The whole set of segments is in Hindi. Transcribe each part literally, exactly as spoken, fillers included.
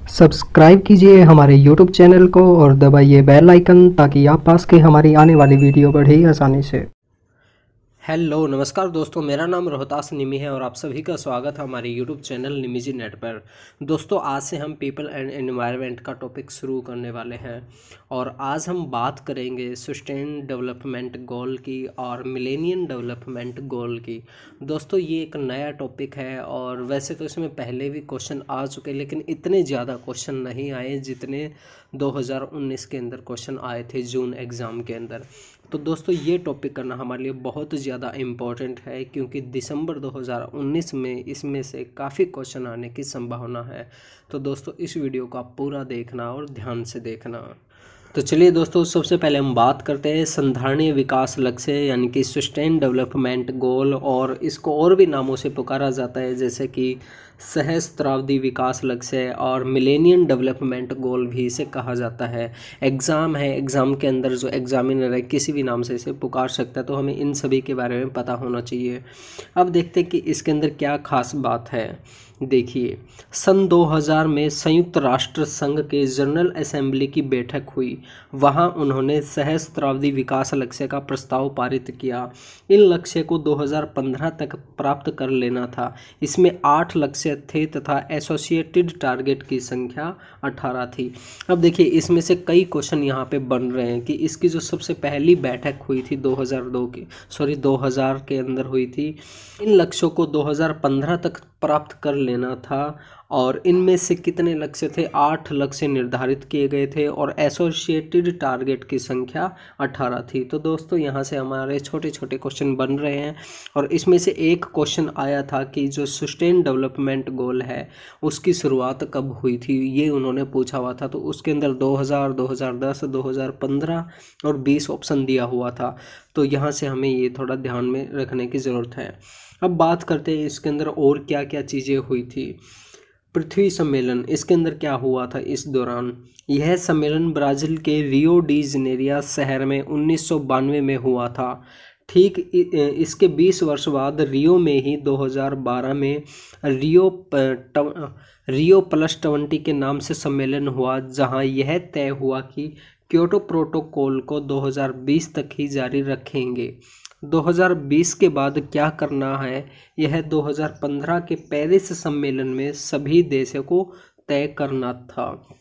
सब्सक्राइब कीजिए हमारे यूट्यूब चैनल को और दबाइए बेल आइकन ताकि आप पास के हमारी आने वाली वीडियो बढ़े आसानी से। हेलो नमस्कार दोस्तों, मेरा नाम रोहतास निमी है और आप सभी का स्वागत है हमारे यूट्यूब चैनल निमीजी नेट पर। दोस्तों, आज से हम पीपल एंड एनवायरनमेंट का टॉपिक शुरू करने वाले हैं और आज हम बात करेंगे सस्टेन डेवलपमेंट गोल की और मिलेनियम डेवलपमेंट गोल की। दोस्तों, ये एक नया टॉपिक है और वैसे तो इसमें पहले भी क्वेश्चन आ चुके हैं, लेकिन इतने ज़्यादा क्वेश्चन नहीं आए जितने दो हज़ार उन्नीस के अंदर क्वेश्चन आए थे जून एग्ज़ाम के अंदर। तो दोस्तों, ये टॉपिक करना हमारे लिए बहुत ज़्यादा इम्पोर्टेंट है क्योंकि दिसंबर दो हज़ार उन्नीस में इसमें से काफ़ी क्वेश्चन आने की संभावना है। तो दोस्तों, इस वीडियो को आप पूरा देखना और ध्यान से देखना। तो चलिए दोस्तों, सबसे पहले हम बात करते हैं संधारणीय विकास लक्ष्य यानी कि सस्टेन डेवलपमेंट गोल, और इसको और भी नामों से पुकारा जाता है जैसे कि सहस्त्राब्दी विकास लक्ष्य और मिलेनियम डेवलपमेंट गोल भी इसे कहा जाता है। एग्ज़ाम है, एग्ज़ाम के अंदर जो एग्जामिनर है किसी भी नाम से इसे पुकार सकता है, तो हमें इन सभी के बारे में पता होना चाहिए। अब देखते हैं कि इसके अंदर क्या खास बात है। देखिए, सन दो हज़ार में संयुक्त राष्ट्र संघ के जनरल असेंबली की बैठक हुई। वहां उन्होंने सहस्त्राब्दी विकास लक्ष्य का प्रस्ताव पारित किया। इन लक्ष्य को दो हज़ार पंद्रह तक प्राप्त कर लेना था। इसमें आठ लक्ष्य थे तथा एसोसिएटेड टारगेट की संख्या अठारह थी। अब देखिए, इसमें से कई क्वेश्चन यहाँ पे बन रहे हैं कि इसकी जो सबसे पहली बैठक हुई थी दो हज़ार दो की सॉरी दो हज़ार के अंदर हुई थी, इन लक्ष्यों को दो हज़ार पंद्रह तक प्राप्त कर लेना था और इनमें से कितने लक्ष्य थे? आठ लक्ष्य निर्धारित किए गए थे और एसोसिएटेड टारगेट की संख्या अठारह थी। तो दोस्तों, यहाँ से हमारे छोटे छोटे क्वेश्चन बन रहे हैं और इसमें से एक क्वेश्चन आया था कि जो सस्टेन डेवलपमेंट गोल है उसकी शुरुआत कब हुई थी, ये उन्होंने पूछा हुआ था। तो उसके अंदर दो हज़ार, दो हज़ार दस, दो हज़ार पंद्रह और बीस ऑप्शन दिया हुआ था। तो यहाँ से हमें ये थोड़ा ध्यान में रखने की ज़रूरत है। अब बात करते हैं इसके अंदर और क्या क्या चीज़ें हुई थी। पृथ्वी सम्मेलन, इसके अंदर क्या हुआ था इस दौरान? यह सम्मेलन ब्राज़ील के रियो डी जनेरियो शहर में उन्नीस सौ बानवे में हुआ था। ठीक इसके बीस वर्ष बाद रियो में ही दो हज़ार बारह में रियो रियो प्लस ट्वेंटी के नाम से सम्मेलन हुआ, जहां यह तय हुआ कि क्योटो प्रोटोकॉल को दो हज़ार बीस तक ही जारी रखेंगे। दो हज़ार बीस के बाद क्या करना है, यह दो हज़ार पंद्रह के पेरिस सम्मेलन में सभी देशों को तय करना था।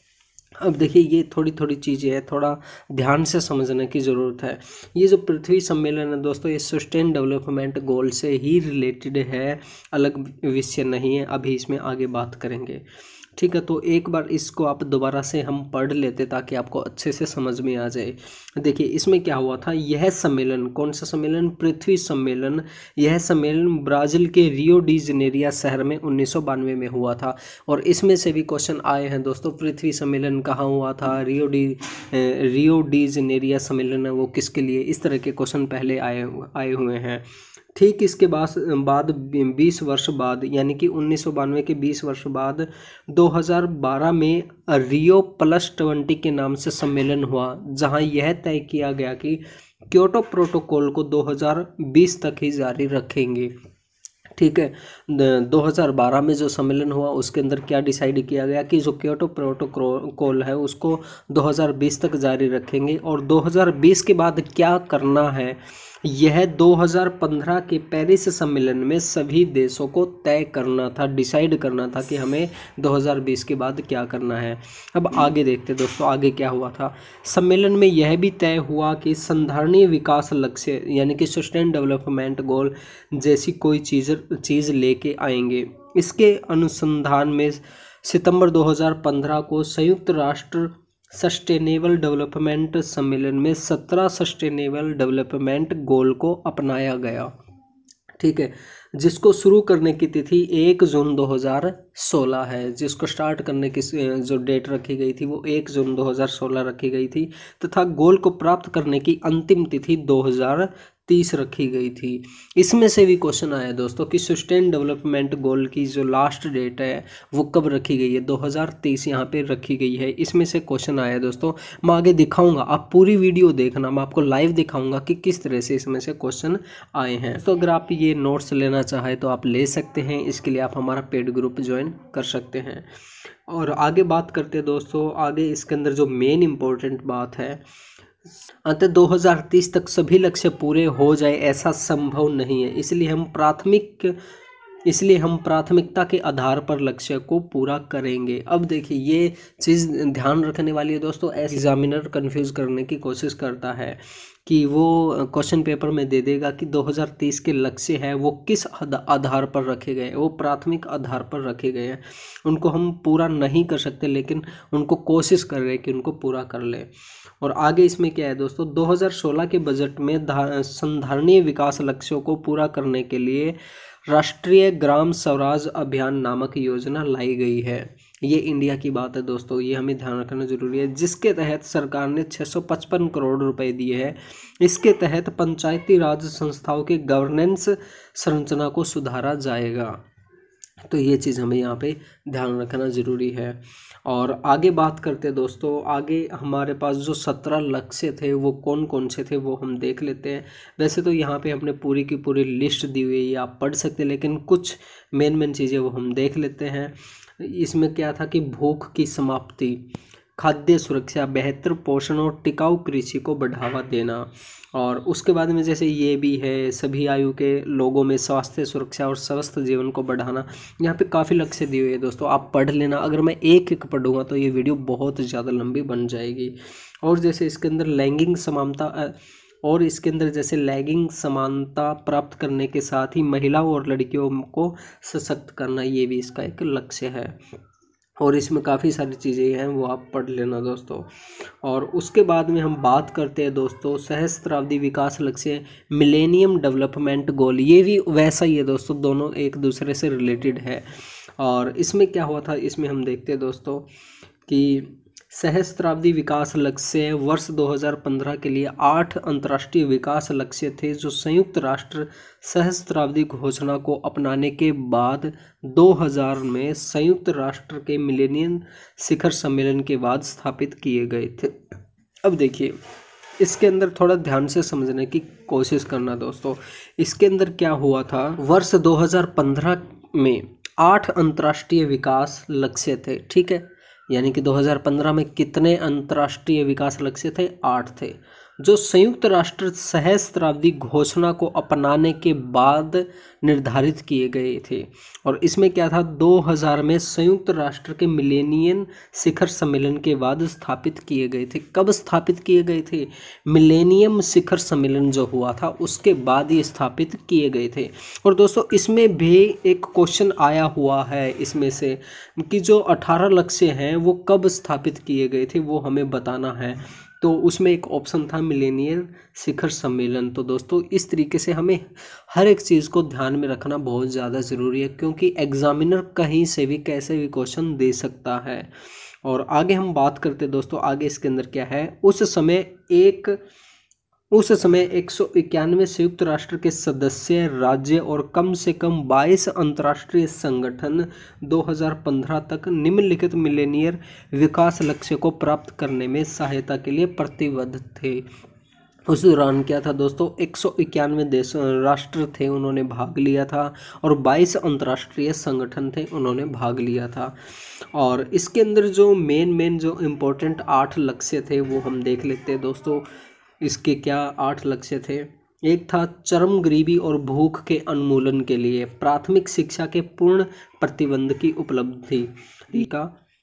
अब देखिए, ये थोड़ी थोड़ी चीज़ें हैं, थोड़ा ध्यान से समझने की ज़रूरत है। ये जो पृथ्वी सम्मेलन है दोस्तों, ये सस्टेन डेवलपमेंट गोल से ही रिलेटेड है, अलग विषय नहीं है। अभी इसमें आगे बात करेंगे, ठीक है। तो एक बार इसको आप दोबारा से हम पढ़ लेते ताकि आपको अच्छे से समझ में आ जाए। देखिए, इसमें क्या हुआ था, यह सम्मेलन, कौन सा सम्मेलन? पृथ्वी सम्मेलन। यह सम्मेलन ब्राज़ील के रियो डी जनेरियो शहर में उन्नीस सौ बानवे में हुआ था और इसमें से भी क्वेश्चन आए हैं दोस्तों। पृथ्वी सम्मेलन कहाँ हुआ था, Rio de Rio de Janeiro सम्मेलन है वो किसके लिए, इस तरह के क्वेश्चन पहले आए आए हुए हैं। ठीक इसके बाद बाद बीस वर्ष बाद यानी कि उन्नीस सौ बानवे के बीस वर्ष बाद दो हज़ार बारह में रियो प्लस ट्वेंटी के नाम से सम्मेलन हुआ, जहां यह तय किया गया कि क्योटो प्रोटोकॉल को दो हज़ार बीस तक ही जारी रखेंगे। ठीक है, दो हज़ार बारह में जो सम्मेलन हुआ उसके अंदर क्या डिसाइड किया गया कि जो क्योटो प्रोटोकॉल है उसको दो हज़ार बीस तक जारी रखेंगे और दो हज़ार बीस के बाद क्या करना है, यह दो हज़ार पंद्रह के पेरिस सम्मेलन में सभी देशों को तय करना था, डिसाइड करना था कि हमें दो हज़ार बीस के बाद क्या करना है। अब आगे देखते हैं दोस्तों, आगे क्या हुआ था। सम्मेलन में यह भी तय हुआ कि संधारणीय विकास लक्ष्य यानी कि सस्टेन डेवलपमेंट गोल जैसी कोई चीज़ चीज़ लेके आएंगे। इसके अनुसंधान में सितंबर दो हज़ार पंद्रह को संयुक्त राष्ट्र सस्टेनेबल डेवलपमेंट सम्मेलन में सत्रह सस्टेनेबल डेवलपमेंट गोल को अपनाया गया। ठीक है, जिसको शुरू करने की तिथि एक जून दो हज़ार सोलह है। जिसको स्टार्ट करने की जो डेट रखी गई थी वो एक जून दो हज़ार सोलह रखी गई थी तथा गोल को प्राप्त करने की अंतिम तिथि दो हज़ार तीस रखी गई थी। इसमें से भी क्वेश्चन आया दोस्तों कि सस्टेन डेवलपमेंट गोल की जो लास्ट डेट है वो कब रखी गई है, दो हज़ार तेईस यहाँ पे रखी गई है। इसमें से क्वेश्चन आया दोस्तों, मैं आगे दिखाऊंगा, आप पूरी वीडियो देखना, मैं आपको लाइव दिखाऊंगा कि किस तरह से इसमें से क्वेश्चन आए हैं। तो अगर आप ये नोट्स लेना चाहें तो आप ले सकते हैं, इसके लिए आप हमारा पेड ग्रुप ज्वाइन कर सकते हैं। और आगे बात करते हैं दोस्तों, आगे इसके अंदर जो मेन इम्पोर्टेंट बात है, अंततः दो हज़ार तीस तक सभी लक्ष्य पूरे हो जाए ऐसा संभव नहीं है, इसलिए हम प्राथमिक इसलिए हम प्राथमिकता के आधार पर लक्ष्य को पूरा करेंगे। अब देखिए ये चीज़ ध्यान रखने वाली है दोस्तों, ऐसे एग्जामिनर कंफ्यूज करने की कोशिश करता है कि वो क्वेश्चन पेपर में दे देगा कि दो हज़ार तीस के लक्ष्य है वो किस आधार पर रखे गए, वो प्राथमिक आधार पर रखे गए हैं, उनको हम पूरा नहीं कर सकते लेकिन उनको कोशिश कर रहे हैं कि उनको पूरा कर ले। और आगे इसमें क्या है दोस्तों, दो हज़ार सोलह के बजट में संधारणीय विकास लक्ष्यों को पूरा करने के लिए राष्ट्रीय ग्राम स्वराज अभियान नामक योजना लाई गई है। ये इंडिया की बात है दोस्तों, ये हमें ध्यान रखना जरूरी है, जिसके तहत सरकार ने छह सौ पचपन करोड़ रुपए दिए हैं। इसके तहत पंचायती राज संस्थाओं के गवर्नेंस संरचना को सुधारा जाएगा। तो ये चीज़ हमें यहाँ पे ध्यान रखना ज़रूरी है। और आगे बात करते हैं दोस्तों, आगे हमारे पास जो सत्रह लक्ष्य थे वो कौन कौन से थे वो हम देख लेते हैं। वैसे तो यहाँ पे हमने पूरी की पूरी लिस्ट दी हुई है, आप पढ़ सकते हैं, लेकिन कुछ मेन मेन चीज़ें वो हम देख लेते हैं। इसमें क्या था कि भूख की समाप्ति, खाद्य सुरक्षा, बेहतर पोषण और टिकाऊ कृषि को बढ़ावा देना। और उसके बाद में जैसे ये भी है, सभी आयु के लोगों में स्वास्थ्य सुरक्षा और स्वस्थ जीवन को बढ़ाना। यहाँ पे काफ़ी लक्ष्य दिए हुए हैं दोस्तों, आप पढ़ लेना। अगर मैं एक एक पढ़ूंगा तो ये वीडियो बहुत ज़्यादा लंबी बन जाएगी। और जैसे इसके अंदर लैंगिक समानता और इसके अंदर जैसे लैंगिक समानता प्राप्त करने के साथ ही महिलाओं और लड़कियों को सशक्त करना, ये भी इसका एक लक्ष्य है। और इसमें काफ़ी सारी चीज़ें हैं वो आप पढ़ लेना दोस्तों। और उसके बाद में हम बात करते हैं दोस्तों सहस्त्राब्दी विकास लक्ष्य, मिलेनियम डेवलपमेंट गोल, ये भी वैसा ही है दोस्तों, दोनों एक दूसरे से रिलेटेड है। और इसमें क्या हुआ था, इसमें हम देखते हैं दोस्तों कि सहस्त्राब्दी विकास लक्ष्य वर्ष दो हज़ार पंद्रह के लिए आठ अंतर्राष्ट्रीय विकास लक्ष्य थे जो संयुक्त राष्ट्र सहस्त्राब्दी घोषणा को अपनाने के बाद दो हज़ार में संयुक्त राष्ट्र के मिलेनियम शिखर सम्मेलन के बाद स्थापित किए गए थे। अब देखिए इसके अंदर थोड़ा ध्यान से समझने की कोशिश करना दोस्तों। इसके अंदर क्या हुआ था, वर्ष दो हज़ार पंद्रह में आठ अंतर्राष्ट्रीय विकास लक्ष्य थे, ठीक है, यानी कि दो हज़ार पंद्रह में कितने अंतर्राष्ट्रीय विकास लक्ष्य थे, आठ थे, जो संयुक्त राष्ट्र सहस्त्राब्दी घोषणा को अपनाने के बाद निर्धारित किए गए थे। और इसमें क्या था, दो हज़ार में संयुक्त राष्ट्र के मिलेनियम शिखर सम्मेलन के बाद स्थापित किए गए थे। कब स्थापित किए गए थे, मिलेनियम शिखर सम्मेलन जो हुआ था उसके बाद ये स्थापित किए गए थे। और दोस्तों इसमें भी एक क्वेश्चन आया हुआ है इसमें से कि जो अठारह लक्ष्य हैं वो कब स्थापित किए गए थे वो हमें बताना है। तो उसमें एक ऑप्शन था मिलेनियम शिखर सम्मेलन। तो दोस्तों इस तरीके से हमें हर एक चीज़ को ध्यान में रखना बहुत ज़्यादा ज़रूरी है, क्योंकि एग्जामिनर कहीं से भी कैसे भी क्वेश्चन दे सकता है। और आगे हम बात करते दोस्तों, आगे इसके अंदर क्या है, उस समय एक उस समय एक सौ इक्यानवे संयुक्त राष्ट्र के सदस्य राज्य और कम से कम बाईस अंतर्राष्ट्रीय संगठन दो हज़ार पंद्रह तक निम्नलिखित मिलेनियर विकास लक्ष्य को प्राप्त करने में सहायता के लिए प्रतिबद्ध थे। उस दौरान क्या था दोस्तों, एक सौ इक्यानवे देश राष्ट्र थे, उन्होंने भाग लिया था, और बाईस अंतर्राष्ट्रीय संगठन थे, उन्होंने भाग लिया था। और इसके अंदर जो मेन मेन जो इम्पोर्टेंट आठ लक्ष्य थे वो हम देख लेते हैं दोस्तों। इसके क्या आठ लक्ष्य थे, एक था चरम गरीबी और भूख के उन्मूलन के लिए प्राथमिक शिक्षा के पूर्ण प्रतिबंध की उपलब्धि का,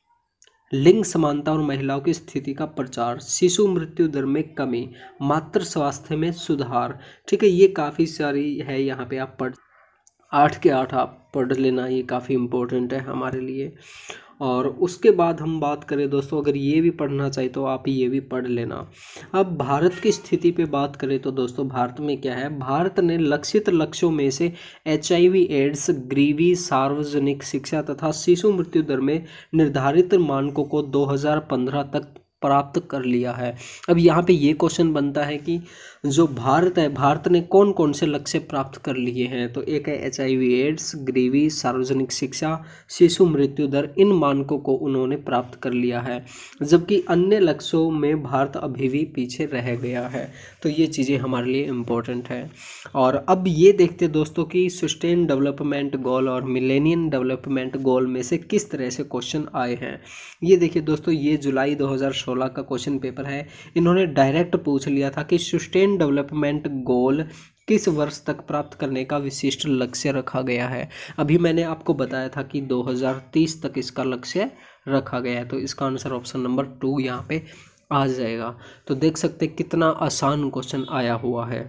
लिंग समानता और महिलाओं की स्थिति का प्रचार, शिशु मृत्यु दर में कमी, मातृ स्वास्थ्य में सुधार। ठीक है, ये काफ़ी सारी है, यहाँ पे आप पढ़ आठ के आठ आप पढ़ लेना, ये काफ़ी इम्पोर्टेंट है हमारे लिए। और उसके बाद हम बात करें दोस्तों, अगर ये भी पढ़ना चाहिए तो आप ये भी पढ़ लेना। अब भारत की स्थिति पे बात करें तो दोस्तों भारत में क्या है, भारत ने लक्षित लक्ष्यों में से एच आई वी एड्स, गरीबी, सार्वजनिक शिक्षा तथा शिशु मृत्यु दर में निर्धारित मानकों को दो हज़ार पंद्रह तक प्राप्त कर लिया है। अब यहाँ पे ये क्वेश्चन बनता है कि जो भारत है, भारत ने कौन कौन से लक्ष्य प्राप्त कर लिए हैं। तो एक है एच आई वी एड्स, गरीबी, सार्वजनिक शिक्षा, शिशु मृत्यु दर। इन मानकों को उन्होंने प्राप्त कर लिया है, जबकि अन्य लक्ष्यों में भारत अभी भी पीछे रह गया है। तो ये चीज़ें हमारे लिए इम्पोर्टेंट है। और अब ये देखते दोस्तों कि सस्टेन डेवलपमेंट गोल और मिलेनियम डेवलपमेंट गोल में से किस तरह से क्वेश्चन आए हैं। ये देखिए दोस्तों, ये जुलाई दो हज़ार सोलह का क्वेश्चन पेपर है। इन्होंने डायरेक्ट पूछ लिया था कि सस्टेन डेवलपमेंट गोल किस वर्ष तक प्राप्त करने का विशिष्ट लक्ष्य रखा गया है। अभी मैंने आपको बताया था कि दो हज़ार तीस तक इसका लक्ष्य रखा गया है। तो इसका आंसर ऑप्शन नंबर टू यहाँ पे आ जाएगा। तो देख सकते हैं कितना आसान क्वेश्चन आया हुआ है।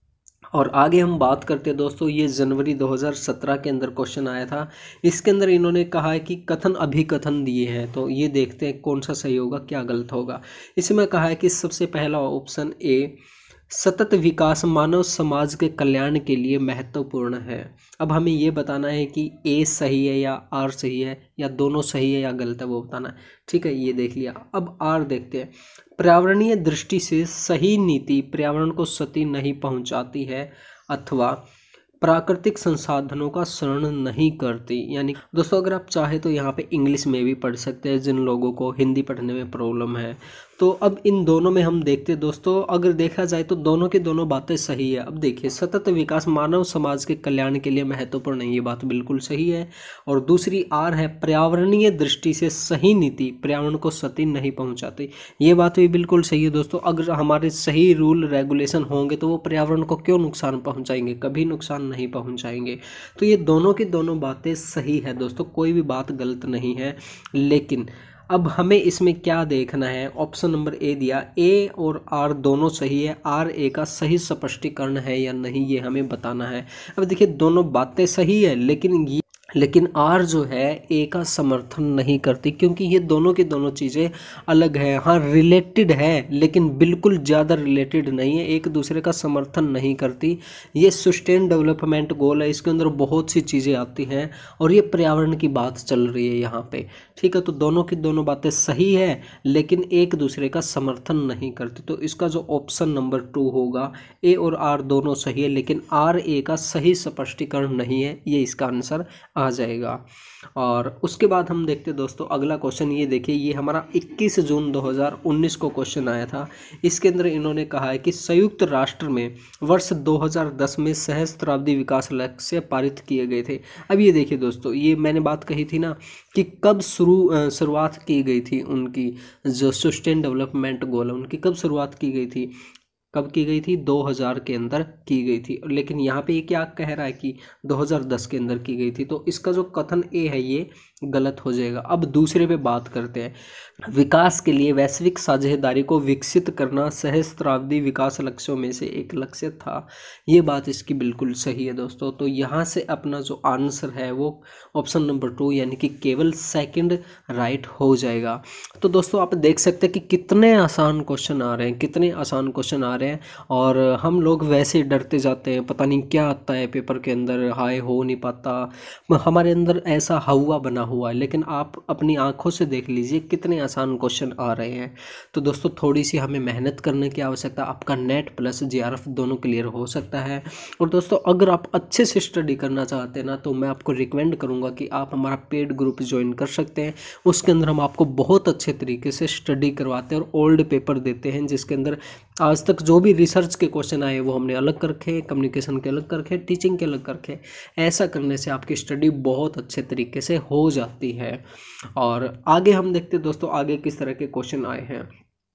और आगे हम बात करते हैं दोस्तों, ये जनवरी दो हज़ार सत्रह के अंदर क्वेश्चन आया था। इसके अंदर इन्होंने कहा है कि कथन अभिकथन दिए हैं। तो ये देखते हैं कौन सा सही होगा, क्या गलत होगा। इसमें कहा है कि सबसे पहला ऑप्शन ए, सतत विकास मानव समाज के कल्याण के लिए महत्वपूर्ण है। अब हमें ये बताना है कि ए सही है या आर सही है, या दोनों सही है या गलत है, वो बताना है। ठीक है, ये देख लिया। अब आर देखते हैं। पर्यावरणीय दृष्टि से सही नीति पर्यावरण को क्षति नहीं पहुंचाती है अथवा प्राकृतिक संसाधनों का शरण नहीं करती। यानी दोस्तों, अगर आप चाहे तो यहाँ पे इंग्लिश में भी पढ़ सकते हैं, जिन लोगों को हिंदी पढ़ने में प्रॉब्लम है। तो अब इन दोनों में हम देखते हैं दोस्तों, अगर देखा जाए तो दोनों की दोनों बातें सही है। अब देखिए, सतत विकास मानव समाज के कल्याण के लिए महत्वपूर्ण है, ये बात बिल्कुल सही है। और दूसरी आर है, पर्यावरणीय दृष्टि से सही नीति पर्यावरण को क्षति नहीं पहुंचाती, ये बात भी बिल्कुल सही है दोस्तों। अगर हमारे सही रूल रेगुलेशन होंगे तो वो पर्यावरण को क्यों नुकसान पहुंचाएंगे, कभी नुकसान नहीं पहुंचाएंगे। तो ये दोनों की दोनों बातें सही है दोस्तों, कोई भी बात गलत नहीं है। लेकिन अब हमें इसमें क्या देखना है, ऑप्शन नंबर ए दिया, ए और आर दोनों सही है, आर ए का सही स्पष्टीकरण है या नहीं, ये हमें बताना है। अब देखिए, दोनों बातें सही है, लेकिन ये लेकिन आर जो है ए का समर्थन नहीं करती, क्योंकि ये दोनों की दोनों चीज़ें अलग है। हाँ, रिलेटेड है, लेकिन बिल्कुल ज़्यादा रिलेटेड नहीं है, एक दूसरे का समर्थन नहीं करती। ये सस्टेन डेवलपमेंट गोल है, इसके अंदर बहुत सी चीज़ें आती हैं और ये पर्यावरण की बात चल रही है यहाँ पे। ठीक है, तो दोनों की दोनों बातें सही है, लेकिन एक दूसरे का समर्थन नहीं करती। तो इसका जो ऑप्शन नंबर टू होगा, ए और आर दोनों सही है, लेकिन आर ए का सही स्पष्टीकरण नहीं है, ये इसका आंसर आ जाएगा। और उसके बाद हम देखते हैं दोस्तों अगला क्वेश्चन। ये देखिए, ये हमारा इक्कीस जून दो हज़ार उन्नीस को क्वेश्चन आया था। इसके अंदर इन्होंने कहा है कि संयुक्त राष्ट्र में वर्ष दो हज़ार दस में सहस्त्राब्दी विकास लक्ष्य पारित किए गए थे। अब ये देखिए दोस्तों, ये मैंने बात कही थी ना कि कब शुरू शुरुआत की गई थी, उनकी जो सस्टेन डेवलपमेंट गोल है उनकी कब शुरुआत की गई थी, कब की गई थी, दो हज़ार के अंदर की गई थी। लेकिन यहाँ पे ये क्या कह रहा है कि दो हज़ार दस के अंदर की गई थी। तो इसका जो कथन ए है ये गलत हो जाएगा। अब दूसरे पे बात करते हैं। विकास के लिए वैश्विक साझेदारी को विकसित करना सहस्त्राब्दी विकास लक्ष्यों में से एक लक्ष्य था, ये बात इसकी बिल्कुल सही है दोस्तों। तो यहाँ से अपना जो आंसर है वो ऑप्शन नंबर टू यानी कि केवल सेकंड राइट हो जाएगा। तो दोस्तों आप देख सकते हैं कि कितने आसान क्वेश्चन आ रहे हैं, कितने आसान क्वेश्चन आ रहे हैं और हम लोग वैसे डरते जाते हैं, पता नहीं क्या आता है पेपर के अंदर, हाय हो नहीं पाता, हमारे अंदर ऐसा हवा बना हुआ है। लेकिन आप अपनी आंखों से देख लीजिए कितने आसान क्वेश्चन आ रहे हैं। तो दोस्तों थोड़ी सी हमें मेहनत करने की आवश्यकता, आपका नेट प्लस जेआरएफ दोनों क्लियर हो सकता है। और दोस्तों अगर आप अच्छे से स्टडी करना चाहते हैं ना, तो मैं आपको रिकमेंड करूंगा कि आप हमारा पेड ग्रुप ज्वाइन कर सकते हैं। उसके अंदर हम आपको बहुत अच्छे तरीके से स्टडी करवाते हैं और ओल्ड पेपर देते हैं, जिसके अंदर आज तक जो भी रिसर्च के क्वेश्चन आए वो हमने अलग कर रखे, कम्युनिकेशन के अलग कर रखे, टीचिंग के अलग कर रखे। ऐसा करने से आपकी स्टडी बहुत अच्छे तरीके से हो जाती है। और आगे हम देखते हैं दोस्तों आगे किस तरह के क्वेश्चन आए हैं।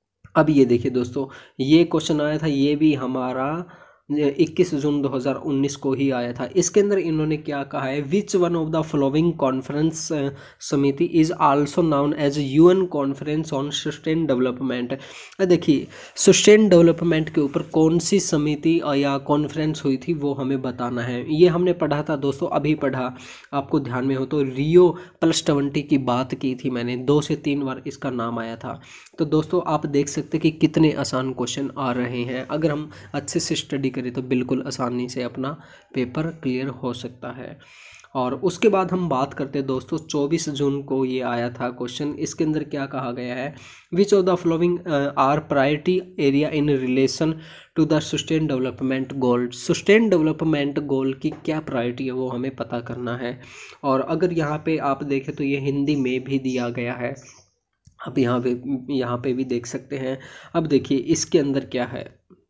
अब ये देखिए दोस्तों, ये क्वेश्चन आया था, ये भी हमारा इक्कीस जून दो हज़ार उन्नीस को ही आया था। इसके अंदर इन्होंने क्या कहा है, which one of the following conference समिति is also known as UN conference on sustain development. देखिए सस्टेन डेवलपमेंट के ऊपर कौन सी समिति या कॉन्फ्रेंस हुई थी वो हमें बताना है। ये हमने पढ़ा था दोस्तों, अभी पढ़ा, आपको ध्यान में हो तो रियो प्लस ट्वेंटी की बात की थी मैंने, दो से तीन बार इसका नाम आया था। तो दोस्तों आप देख सकते हैं कि कितने आसान क्वेश्चन आ रहे हैं। अगर हम अच्छे से स्टडी तो बिल्कुल आसानी से अपना पेपर क्लियर हो सकता है। और उसके बाद हम बात करते हैं दोस्तों, चौबीस जून को ये आया था क्वेश्चन। इसके अंदर क्या कहा गया है, which of the following are priority area in relation to the sustain development goal. Sustain development goal की क्या प्रायोरिटी है वो हमें पता करना है। और अगर यहाँ पे आप देखें तो ये हिंदी में भी दिया गया है, आप यहाँ पे यहाँ पे भी देख सकते हैं। अब देखिए इसके अंदर क्या है,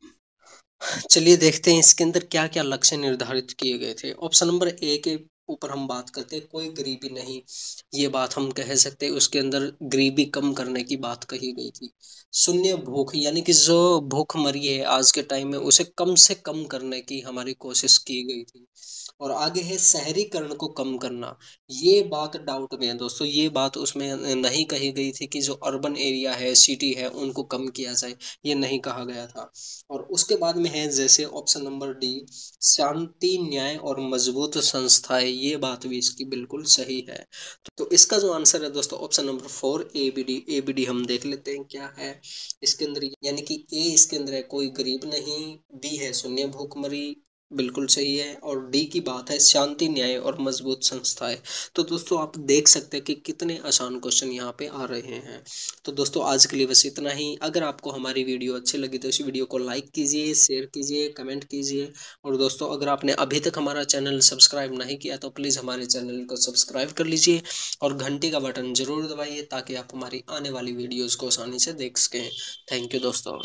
चलिए देखते हैं इसके अंदर क्या क्या लक्ष्य निर्धारित किए गए थे। ऑप्शन नंबर ए के ऊपर हम बात करते हैं, कोई गरीबी नहीं, ये बात हम कह सकते हैं। उसके अंदर गरीबी कम करने की बात कही गई थी। शून्य भूख, यानी कि जो भूखमरी है आज के टाइम में उसे कम से कम करने की हमारी कोशिश की गई थी। और आगे है शहरीकरण को कम करना, ये बात डाउट में है दोस्तों, ये बात उसमें नहीं कही गई थी कि जो अर्बन एरिया है, सिटी है, उनको कम किया जाए, ये नहीं कहा गया था। और उसके बाद में है जैसे ऑप्शन नंबर डी, शांति, न्याय और मजबूत संस्थाएं, ये बात भी इसकी बिल्कुल सही है। तो इसका जो आंसर है दोस्तों option number four, A B D. A B D हम देख लेते हैं क्या है इसके अंदर, यानी कि ए इसके अंदर है कोई गरीब नहीं, बी है शून्य भूखमरी, बिल्कुल सही है, और डी की बात है शांति, न्याय और मजबूत संस्थाएं। तो दोस्तों आप देख सकते हैं कि कितने आसान क्वेश्चन यहाँ पे आ रहे हैं। तो दोस्तों आज के लिए बस इतना ही। अगर आपको हमारी वीडियो अच्छी लगी तो इस वीडियो को लाइक कीजिए, शेयर कीजिए, कमेंट कीजिए। और दोस्तों अगर आपने अभी तक हमारा चैनल सब्सक्राइब नहीं किया तो प्लीज़ हमारे चैनल को सब्सक्राइब कर लीजिए और घंटी का बटन ज़रूर दबाइए ताकि आप हमारी आने वाली वीडियोज़ को आसानी से देख सकें। थैंक यू दोस्तों।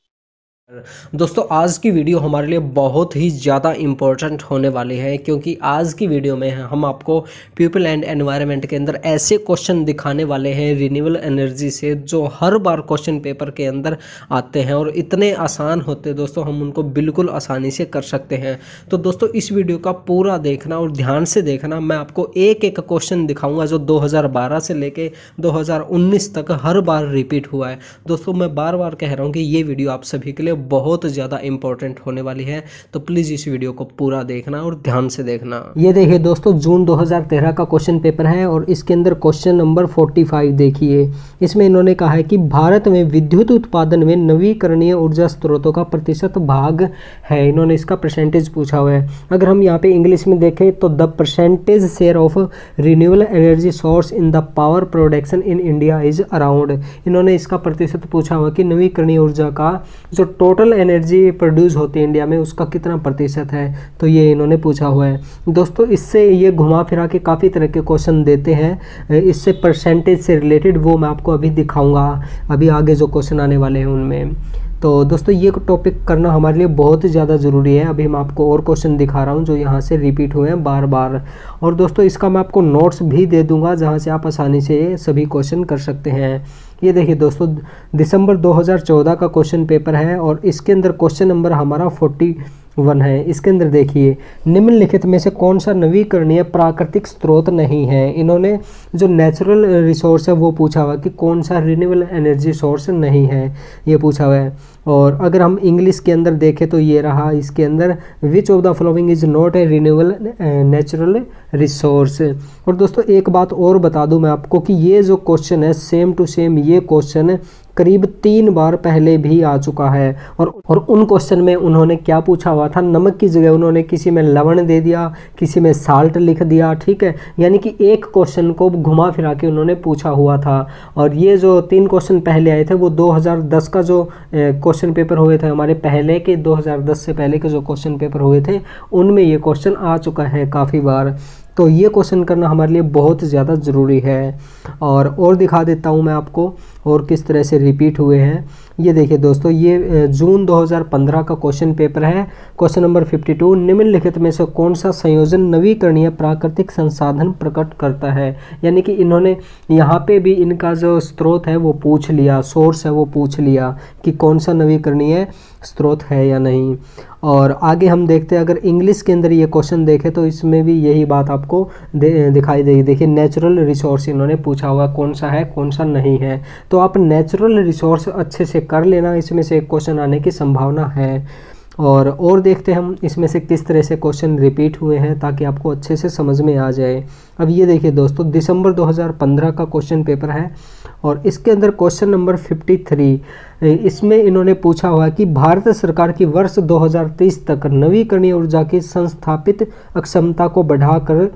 दोस्तों आज की वीडियो हमारे लिए बहुत ही ज़्यादा इम्पोर्टेंट होने वाली है, क्योंकि आज की वीडियो में हम आपको पीपल एंड एनवायरनमेंट के अंदर ऐसे क्वेश्चन दिखाने वाले हैं रिन्यूएबल एनर्जी से जो हर बार क्वेश्चन पेपर के अंदर आते हैं और इतने आसान होते हैं दोस्तों, हम उनको बिल्कुल आसानी से कर सकते हैं। तो दोस्तों इस वीडियो का पूरा देखना और ध्यान से देखना, मैं आपको एक एक क्वेश्चन दिखाऊँगा जो दो हज़ार बारह से लेके दो हज़ार उन्नीस तक हर बार रिपीट हुआ है। दोस्तों मैं बार बार कह रहा हूँ कि ये वीडियो आप सभी के लिए बहुत ज़्यादा इंपॉर्टेंट होने वाली है, तो प्लीज़ इस वीडियो को पूरा देखना और ध्यान से देखना। ये देखिए दोस्तों जून दो हज़ार तेरह का क्वेश्चन पेपर है और इसके अंदर क्वेश्चन नंबर पैंतालीस देखिए। इसमें इन्होंने कहा है कि भारत में विद्युत उत्पादन में नवीकरणीय ऊर्जा स्रोतों का प्रतिशत भाग है। इन्होंने इसका परसेंटेज पूछा हुआ है। अगर हम यहाँ पे इंग्लिश में देखें तो the percentage share of renewable energy source in the power production in India is around. इन्होंने इसका प्रतिशत पूछा हुआ कि नवीकरणीय ऊर्जा का जो टोटल एनर्जी प्रोड्यूस होती है इंडिया में उसका कितना प्रतिशत है, तो ये इन्होंने पूछा हुआ है। दोस्तों इससे ये घुमा फिरा के काफ़ी तरह के क्वेश्चन देते हैं, इससे परसेंटेज से रिलेटेड वो मैं आपको अभी दिखाऊंगा, अभी आगे जो क्वेश्चन आने वाले हैं उनमें। तो दोस्तों ये टॉपिक करना हमारे लिए बहुत ही ज़्यादा ज़रूरी है। अभी मैं आपको और क्वेश्चन दिखा रहा हूँ जो यहाँ से रिपीट हुए हैं बार बार, और दोस्तों इसका मैं आपको नोट्स भी दे दूँगा जहाँ से आप आसानी से ये सभी क्वेश्चन कर सकते हैं। ये देखिए दोस्तों दिसंबर दो हज़ार चौदह का क्वेश्चन पेपर है और इसके अंदर क्वेश्चन नंबर हमारा फोर्टी वन है। इसके अंदर देखिए निम्नलिखित में से कौन सा नवीकरणीय प्राकृतिक स्रोत नहीं है। इन्होंने जो नेचुरल रिसोर्स है वो पूछा हुआ कि कौन सा रिन्यूएबल एनर्जी सोर्स नहीं है, ये पूछा हुआ है। और अगर हम इंग्लिश के अंदर देखें तो ये रहा इसके अंदर, which of the following is not a renewable natural resource. और दोस्तों एक बात और बता दूं मैं आपको कि ये जो क्वेश्चन है सेम टू सेम ये क्वेश्चन करीब तीन बार पहले भी आ चुका है। और और उन क्वेश्चन में उन्होंने क्या पूछा हुआ था, नमक की जगह उन्होंने किसी में लवण दे दिया, किसी में साल्ट लिख दिया, ठीक है। यानी कि एक क्वेश्चन को घुमा फिरा के उन्होंने पूछा हुआ था। और ये जो तीन क्वेश्चन पहले आए थे वो दो हज़ार दस का जो क्वेश्चन पेपर हुए थे हमारे पहले के, दो हज़ार दस से पहले के जो क्वेश्चन पेपर हुए थे उनमें ये क्वेश्चन आ चुका है काफ़ी बार। तो ये क्वेश्चन करना हमारे लिए बहुत ज़्यादा ज़रूरी है। और और दिखा देता हूँ मैं आपको और किस तरह से रिपीट हुए हैं। ये देखिए दोस्तों ये जून दो हज़ार पंद्रह का क्वेश्चन पेपर है, क्वेश्चन नंबर बावन। निम्नलिखित में से कौन सा संयोजन नवीकरणीय प्राकृतिक संसाधन प्रकट करता है। यानी कि इन्होंने यहाँ पे भी इनका जो स्रोत है वो पूछ लिया, सोर्स है वो पूछ लिया कि कौन सा नवीकरणीय स्रोत है या नहीं। और आगे हम देखते हैं, अगर इंग्लिश के अंदर ये क्वेश्चन देखें तो इसमें भी यही बात आपको दे, दिखाई देगी। देखिए नेचुरल रिसोर्स इन्होंने पूछा हुआ कौन सा है कौन सा नहीं है, तो आप नेचुरल रिसोर्स अच्छे से कर लेना, इसमें से एक क्वेश्चन आने की संभावना है। और और देखते हैं हम इसमें से किस तरह से क्वेश्चन रिपीट हुए हैं ताकि आपको अच्छे से समझ में आ जाए। अब ये देखिए दोस्तों दिसंबर दो हज़ार पंद्रह का क्वेश्चन पेपर है और इसके अंदर क्वेश्चन नंबर तिरेपन, इसमें इन्होंने पूछा हुआ कि भारत सरकार की वर्ष दो हज़ार तीस तक नवीकरणीय ऊर्जा की संस्थापित अक्षमता को बढ़ाकर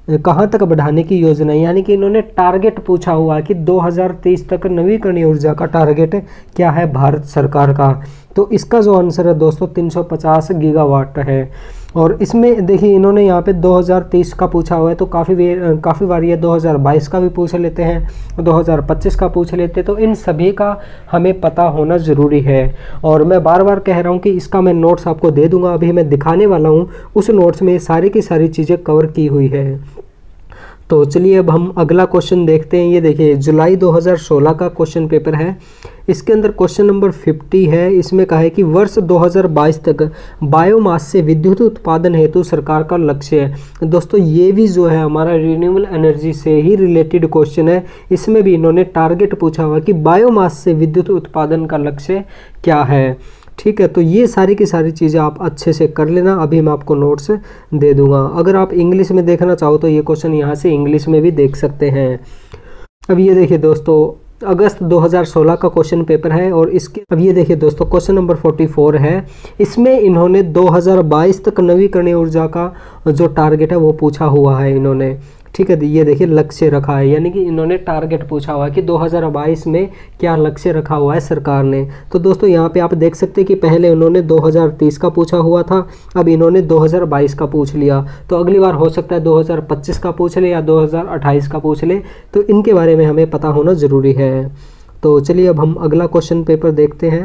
कहाँ तक बढ़ाने की योजना है, यानी कि इन्होंने टारगेट पूछा हुआ है कि दो हज़ार तेईस तक नवीकरणीय ऊर्जा का टारगेट क्या है भारत सरकार का। तो इसका जो आंसर है दोस्तों तीन सौ पचास गीगावाट है। और इसमें देखिए इन्होंने यहाँ पे दो हज़ार तेईस का पूछा हुआ है, तो काफ़ी काफ़ी बार ये दो हज़ार बाईस का भी पूछ लेते हैं, दो हज़ार पच्चीस का पूछ लेते हैं, तो इन सभी का हमें पता होना ज़रूरी है। और मैं बार बार कह रहा हूँ कि इसका मैं नोट्स आपको दे दूँगा, अभी मैं दिखाने वाला हूँ उस नोट्स में सारी की सारी चीज़ें कवर की हुई है। तो चलिए अब हम अगला क्वेश्चन देखते हैं। ये देखिए जुलाई दो हज़ार सोलह का क्वेश्चन पेपर है, इसके अंदर क्वेश्चन नंबर पचास है। इसमें कहा है कि वर्ष दो हज़ार बाईस तक बायोमास से विद्युत उत्पादन हेतु सरकार का लक्ष्य है। दोस्तों ये भी जो है हमारा रिन्यूएबल एनर्जी से ही रिलेटेड क्वेश्चन है। इसमें भी इन्होंने टारगेट पूछा हुआ कि बायोमास से विद्युत उत्पादन का लक्ष्य क्या है। ठीक है, तो ये सारी की सारी चीज़ें आप अच्छे से कर लेना, अभी मैं आपको नोट्स दे दूंगा। अगर आप इंग्लिश में देखना चाहो तो ये क्वेश्चन यहाँ से इंग्लिश में भी देख सकते हैं। अब ये देखिए दोस्तों अगस्त दो हज़ार सोलह का क्वेश्चन पेपर है, और इसके अब ये देखिए दोस्तों क्वेश्चन नंबर चौवालीस है। इसमें इन्होंने दो हज़ार बाईस तक नवीकरणीय ऊर्जा का जो टारगेट है वो पूछा हुआ है इन्होंने। ठीक है, ये देखिए लक्ष्य रखा है, यानी कि इन्होंने टारगेट पूछा हुआ है कि दो हज़ार बाईस में क्या लक्ष्य रखा हुआ है सरकार ने। तो दोस्तों यहाँ पे आप देख सकते हैं कि पहले उन्होंने दो हज़ार तीस का पूछा हुआ था, अब इन्होंने दो हज़ार बाईस का पूछ लिया। तो अगली बार हो सकता है दो हज़ार पच्चीस का पूछ ले या दो हज़ार अट्ठाईस का पूछ ले, तो इनके बारे में हमें पता होना ज़रूरी है। तो चलिए अब हम अगला क्वेश्चन पेपर देखते हैं।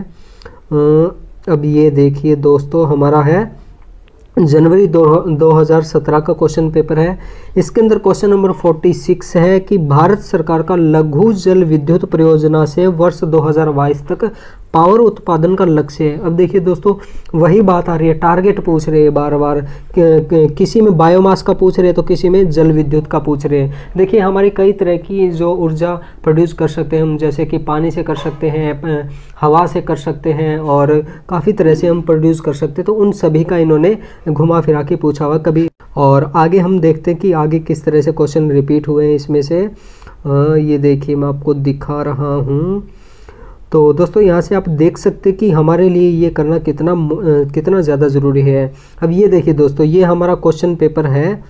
अब ये देखिए दोस्तों हमारा है जनवरी दो हज़ार सत्रह का क्वेश्चन पेपर है। इसके अंदर क्वेश्चन नंबर छियालीस है कि भारत सरकार का लघु जल विद्युत परियोजना से वर्ष दो हज़ार बाईस तक पावर उत्पादन का लक्ष्य है। अब देखिए दोस्तों वही बात आ रही है, टारगेट पूछ रहे हैं बार बार, किसी में बायोमास का पूछ रहे हैं तो किसी में जल विद्युत का पूछ रहे हैं। देखिए हमारी कई तरह की जो ऊर्जा प्रोड्यूस कर सकते हैं हम, जैसे कि पानी से कर सकते हैं, हवा से कर सकते हैं, और काफ़ी तरह से हम प्रोड्यूस कर सकते हैं। तो उन सभी का इन्होंने घुमा फिरा के पूछा हुआ कभी। और आगे हम देखते हैं कि आगे किस तरह से क्वेश्चन रिपीट हुए हैं इसमें से। आ, ये देखिए मैं आपको दिखा रहा हूँ। तो दोस्तों यहाँ से आप देख सकते हैं कि हमारे लिए ये करना कितना कितना ज़्यादा ज़रूरी है। अब ये देखिए दोस्तों ये हमारा क्वेश्चन पेपर है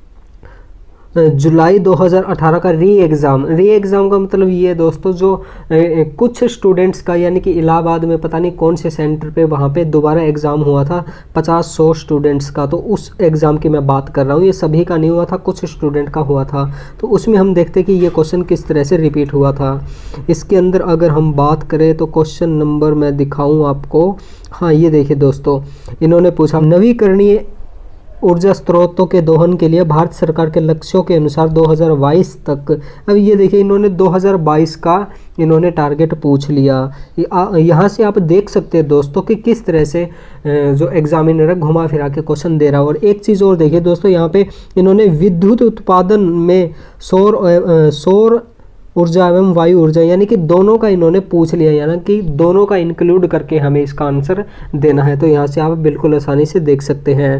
जुलाई दो हज़ार अठारह का री एग्ज़ाम। री एग्ज़ाम का मतलब ये है दोस्तों जो ए, कुछ स्टूडेंट्स का, यानी कि इलाहाबाद में पता नहीं कौन से सेंटर पे वहाँ पे दोबारा एग्ज़ाम हुआ था पचास सौ स्टूडेंट्स का, तो उस एग्ज़ाम की मैं बात कर रहा हूँ। ये सभी का नहीं हुआ था, कुछ स्टूडेंट का हुआ था। तो उसमें हम देखते कि ये क्वेश्चन किस तरह से रिपीट हुआ था। इसके अंदर अगर हम बात करें तो क्वेश्चन नंबर मैं दिखाऊँ आपको। हाँ ये देखिए दोस्तों इन्होंने पूछा नवीकरणीय ऊर्जा स्रोतों के दोहन के लिए भारत सरकार के लक्ष्यों के अनुसार दो हज़ार बाईस तक। अब ये देखिए इन्होंने दो हज़ार बाईस का इन्होंने टारगेट पूछ लिया। यहाँ से आप देख सकते हैं दोस्तों कि किस तरह से जो एग्जामिनर है घुमा फिरा के क्वेश्चन दे रहा है। और एक चीज़ और देखिए दोस्तों यहाँ पे इन्होंने विद्युत उत्पादन में सौर सौर ऊर्जा एवं वायु ऊर्जा यानी कि दोनों का इन्होंने पूछ लिया, यानी कि दोनों का इंक्लूड करके हमें इसका आंसर देना है। तो यहाँ से आप बिल्कुल आसानी से देख सकते हैं।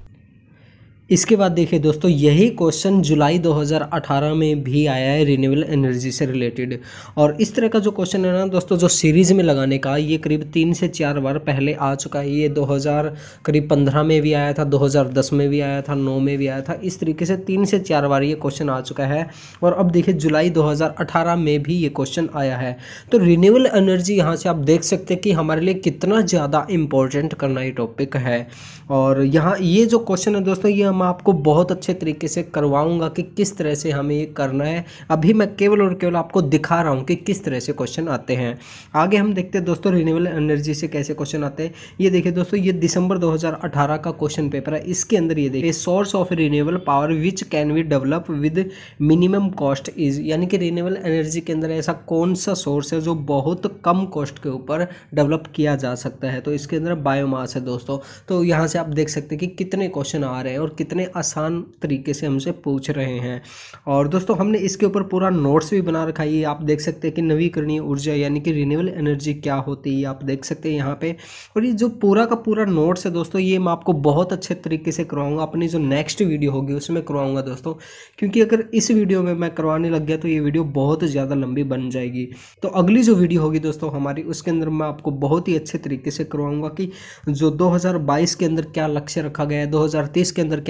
इसके बाद देखिए दोस्तों यही क्वेश्चन जुलाई दो हज़ार अठारह में भी आया है रिन्यूएबल एनर्जी से रिलेटेड। और इस तरह का जो क्वेश्चन है ना दोस्तों जो सीरीज़ में लगाने का, ये करीब तीन से चार बार पहले आ चुका है। ये दो हज़ार करीब पंद्रह में भी आया था, दो हज़ार दस में भी आया था, नौ में भी आया था। इस तरीके से तीन से चार बार ये क्वेश्चन आ चुका है। और अब देखिए जुलाई दो हज़ार अठारह में भी ये क्वेश्चन आया है। तो रिन्यूएबल एनर्जी यहाँ से आप देख सकते हैं कि हमारे लिए कितना ज़्यादा इम्पोर्टेंट करना ये टॉपिक है। और यहाँ ये जो क्वेश्चन है दोस्तों ये मैं आपको बहुत अच्छे तरीके से करवाऊंगा कि किस तरह से हमें ये करना है। अभी मैं केवल और केवल आपको दिखा रहा हूँ कि किस तरह से क्वेश्चन आते हैं। आगे हम देखते हैं दोस्तों रिन्यूएबल एनर्जी से कैसे क्वेश्चन आते हैं। ये देखिए दोस्तों ये दिसंबर दो हज़ार अठारह का क्वेश्चन पेपर है। इसके अंदर ये देखिए source of renewable power which can be develop with minimum cost is, यानी कि रिन्यूएबल एनर्जी के अंदर ऐसा कौन सा सोर्स है जो बहुत कम कॉस्ट के ऊपर डेवलप किया जा सकता है। तो इसके अंदर बायोमास है दोस्तों। तो यहाँ से आप देख सकते हैं कि कितने क्वेश्चन आ रहे हैं और कितने आसान तरीके से हमसे पूछ रहे हैं। और दोस्तों हमने इसके ऊपर पूरा नोट्स भी बना रखा है। ये आप देख सकते हैं कि नवीकरणीय ऊर्जा यानी कि रिन्यूएबल एनर्जी क्या होती है, आप देख सकते हैं यहाँ पे। और ये जो पूरा का पूरा नोट्स है दोस्तों ये मैं आपको बहुत अच्छे तरीके से करवाऊंगा, अपनी जो नेक्स्ट वीडियो होगी उसमें करवाऊंगा दोस्तों, क्योंकि अगर इस वीडियो में मैं करवाने लग गया तो ये वीडियो बहुत ज़्यादा लंबी बन जाएगी। तो अगली जो वीडियो होगी दोस्तों हमारी उसके अंदर मैं आपको बहुत ही अच्छे तरीके से करवाऊंगा कि जो दो हज़ार बाईस के अंदर क्या लक्ष्य रखा गया है, दो हज़ार तीस के अंदर क्या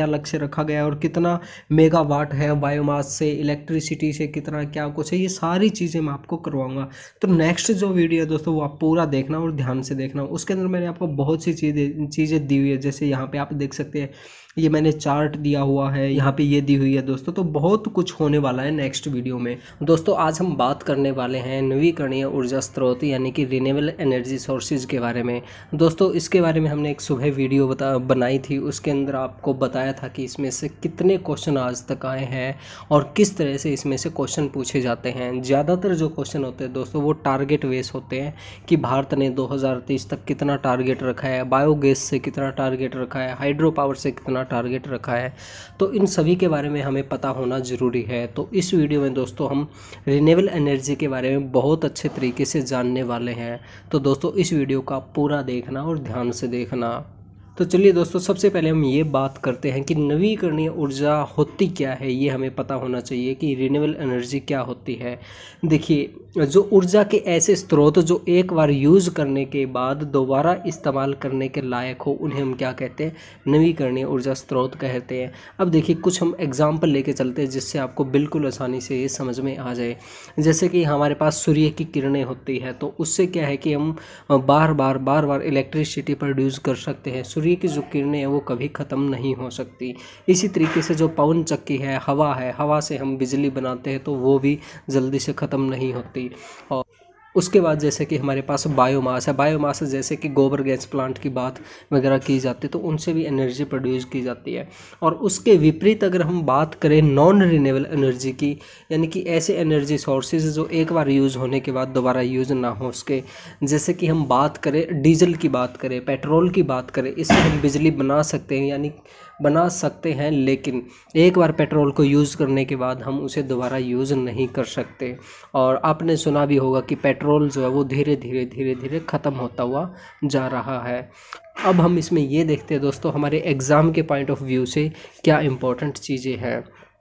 क्या लक्ष्य रखा गया है और कितना मेगावाट है बायोमास से, इलेक्ट्रिसिटी से कितना क्या कुछ है, ये सारी चीज़ें मैं आपको करवाऊंगा। तो नेक्स्ट जो वीडियो है दोस्तों वो आप पूरा देखना और ध्यान से देखना। उसके अंदर मैंने आपको बहुत सी चीज़ें चीज़ें दी हुई है, जैसे यहाँ पे आप देख सकते हैं ये मैंने चार्ट दिया हुआ है, यहाँ पे ये दी हुई है दोस्तों। तो बहुत कुछ होने वाला है नेक्स्ट वीडियो में दोस्तों। आज हम बात करने वाले हैं नवीकरणीय ऊर्जा स्रोत यानी कि रिन्यूएबल एनर्जी सोर्सेज के बारे में दोस्तों। इसके बारे में हमने एक सुबह वीडियो बता बनाई थी, उसके अंदर आपको बताया था कि इसमें से कितने क्वेश्चन आज तक आए हैं और किस तरह से इसमें से क्वेश्चन पूछे जाते हैं। ज़्यादातर जो क्वेश्चन होते हैं दोस्तों वो टारगेट बेस होते हैं कि भारत ने दो हज़ार तेईस तक कितना टारगेट रखा है, बायोगैस से कितना टारगेट रखा है, हाइड्रो पावर से कितना टारगेट रखा है। तो इन सभी के बारे में हमें पता होना ज़रूरी है। तो इस वीडियो में दोस्तों हम रिन्यूएबल एनर्जी के बारे में बहुत अच्छे तरीके से जानने वाले हैं। तो दोस्तों इस वीडियो का पूरा देखना और ध्यान से देखना। तो चलिए दोस्तों, सबसे पहले हम ये बात करते हैं कि नवीकरणीय ऊर्जा होती क्या है। ये हमें पता होना चाहिए कि रिन्यूएबल एनर्जी क्या होती है। देखिए, जो ऊर्जा के ऐसे स्रोत जो एक बार यूज़ करने के बाद दोबारा इस्तेमाल करने के लायक हो, उन्हें हम क्या कहते हैं, नवीकरणीय ऊर्जा स्रोत कहते हैं। अब देखिए, कुछ हम एग्जाम्पल लेके चलते हैं जिससे आपको बिल्कुल आसानी से ये समझ में आ जाए। जैसे कि हमारे पास सूर्य की किरणें होती है, तो उससे क्या है कि हम बार बार बार बार इलेक्ट्रिसिटी प्रोड्यूस कर सकते हैं। सूर्य की जो किरणें हैं वो कभी ख़त्म नहीं हो सकती। इसी तरीके से जो पवन चक्की है, हवा है, हवा से हम बिजली बनाते हैं तो वो भी जल्दी से ख़त्म नहीं होती। और उसके बाद जैसे कि हमारे पास बायोमास है, बायोमास जैसे कि गोबर गैस प्लांट की बात वगैरह की जाती है तो उनसे भी एनर्जी प्रोड्यूस की जाती है। और उसके विपरीत अगर हम बात करें नॉन रिन्यूएबल एनर्जी की, यानी कि ऐसे एनर्जी सोर्सेज जो एक बार यूज़ होने के बाद दोबारा यूज़ ना हो उसके, जैसे कि हम बात करें डीजल की बात करें, पेट्रोल की बात करें, इससे हम बिजली बना सकते हैं, यानी बना सकते हैं, लेकिन एक बार पेट्रोल को यूज़ करने के बाद हम उसे दोबारा यूज़ नहीं कर सकते। और आपने सुना भी होगा कि पेट्रोल जो है वो धीरे धीरे धीरे धीरे ख़त्म होता हुआ जा रहा है। अब हम इसमें ये देखते हैं दोस्तों हमारे एग्ज़ाम के पॉइंट ऑफ व्यू से क्या इम्पोर्टेंट चीज़ें हैं।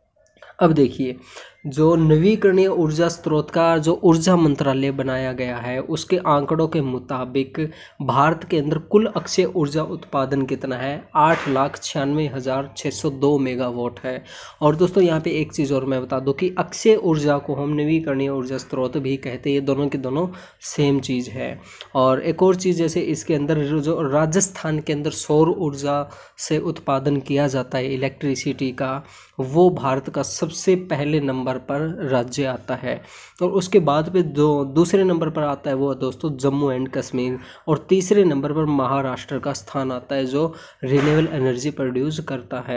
अब देखिए, जो नवीकरणीय ऊर्जा स्रोत का जो ऊर्जा मंत्रालय बनाया गया है उसके आंकड़ों के मुताबिक भारत के अंदर कुल अक्षय ऊर्जा उत्पादन कितना है, आठ लाख छियानवे हज़ार छः सौ दो मेगावाट है। और दोस्तों यहाँ पे एक चीज़ और मैं बता दूं कि अक्षय ऊर्जा को हम नवीकरणीय ऊर्जा स्रोत भी कहते हैं, ये दोनों के दोनों सेम चीज़ है। और एक और चीज़, जैसे इसके अंदर जो राजस्थान के अंदर सौर ऊर्जा से उत्पादन किया जाता है इलेक्ट्रिसिटी का, वो भारत का सबसे पहले नंबर पर राज्य आता है। और उसके बाद पे जो दूसरे नंबर पर आता है वो दोस्तों जम्मू एंड कश्मीर, और तीसरे नंबर पर महाराष्ट्र का स्थान आता है जो रिन्यूएबल एनर्जी प्रोड्यूस करता है।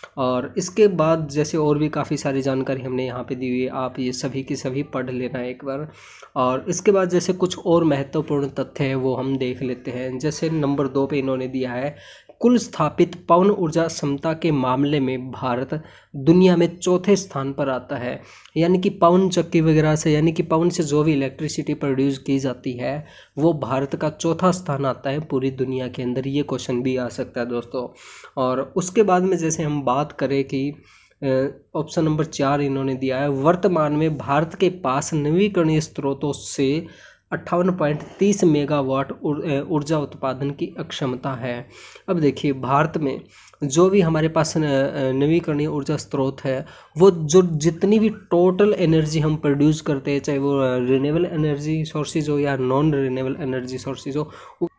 और इसके बाद जैसे और भी काफ़ी सारी जानकारी हमने यहाँ पे दी हुई है, आप ये सभी की सभी पढ़ लेना एक बार। और इसके बाद जैसे कुछ और महत्वपूर्ण तथ्य है वो हम देख लेते हैं। जैसे नंबर दो पे इन्होंने दिया है, कुल स्थापित पवन ऊर्जा क्षमता के मामले में भारत दुनिया में चौथे स्थान पर आता है। यानी कि पवन चक्की वगैरह से, यानी कि पवन से जो भी इलेक्ट्रिसिटी प्रोड्यूस की जाती है वो भारत का चौथा स्थान आता है पूरी दुनिया के अंदर। ये क्वेश्चन भी आ सकता है दोस्तों। और उसके बाद में जैसे हम बात करें कि ऑप्शन नंबर चार इन्होंने दिया है, वर्तमान में भारत के पास नवीकरणीय स्रोतों से अट्ठावन पॉइंट तीस मेगावाट ऊर्जा उत्पादन की अक्षमता है। अब देखिए, भारत में जो भी हमारे पास नवीकरणीय ऊर्जा स्रोत है वो जो जितनी भी टोटल एनर्जी हम प्रोड्यूस करते हैं, चाहे वो रिन्यूएबल एनर्जी सोर्सेज हो या नॉन रिन्यूएबल एनर्जी सोर्सेज हो,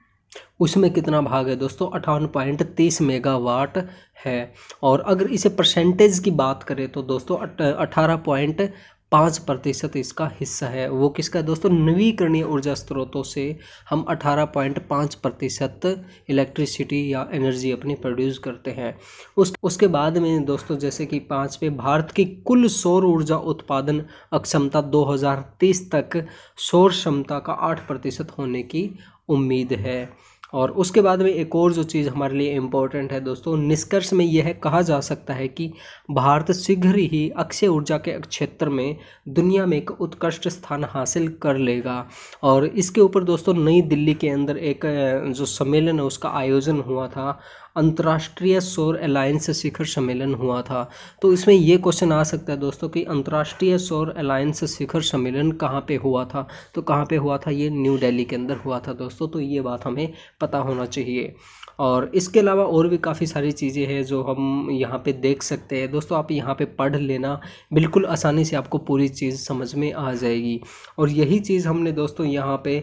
उसमें कितना भाग है दोस्तों, अट्ठावन पॉइंट तीस मेगावाट है। और अगर इसे परसेंटेज की बात करें तो दोस्तों अठारह पॉइंट पाँच प्रतिशत इसका हिस्सा है। वो किसका दोस्तों, नवीकरणीय ऊर्जा स्रोतों से हम अठारह पॉइंट पाँच प्रतिशत इलेक्ट्रिसिटी या एनर्जी अपनी प्रोड्यूस करते हैं। उस उसके बाद में दोस्तों जैसे कि पाँच पे, भारत की कुल सौर ऊर्जा उत्पादन अक्षमता दो हज़ार तीस तक सौर क्षमता का आठ प्रतिशत होने की उम्मीद है। और उसके बाद में एक और जो चीज़ हमारे लिए इम्पोर्टेंट है दोस्तों, निष्कर्ष में यह कहा जा सकता है कि भारत शीघ्र ही अक्षय ऊर्जा के क्षेत्र में दुनिया में एक उत्कृष्ट स्थान हासिल कर लेगा। और इसके ऊपर दोस्तों नई दिल्ली के अंदर एक जो सम्मेलन है उसका आयोजन हुआ था अंतर्राष्ट्रीय सौर अलायंस शिखर सम्मेलन हुआ था। तो इसमें ये क्वेश्चन आ सकता है दोस्तों कि अंतर्राष्ट्रीय सौर अलायंस शिखर सम्मेलन कहाँ पे हुआ था। तो कहाँ पे हुआ था, ये न्यू दिल्ली के अंदर हुआ था दोस्तों। तो ये बात हमें पता होना चाहिए। और इसके अलावा और भी काफ़ी सारी चीज़ें हैं जो हम यहाँ पे देख सकते हैं दोस्तों। आप यहाँ पे पढ़ लेना, बिल्कुल आसानी से आपको पूरी चीज़ समझ में आ जाएगी। और यही चीज़ हमने दोस्तों यहाँ पे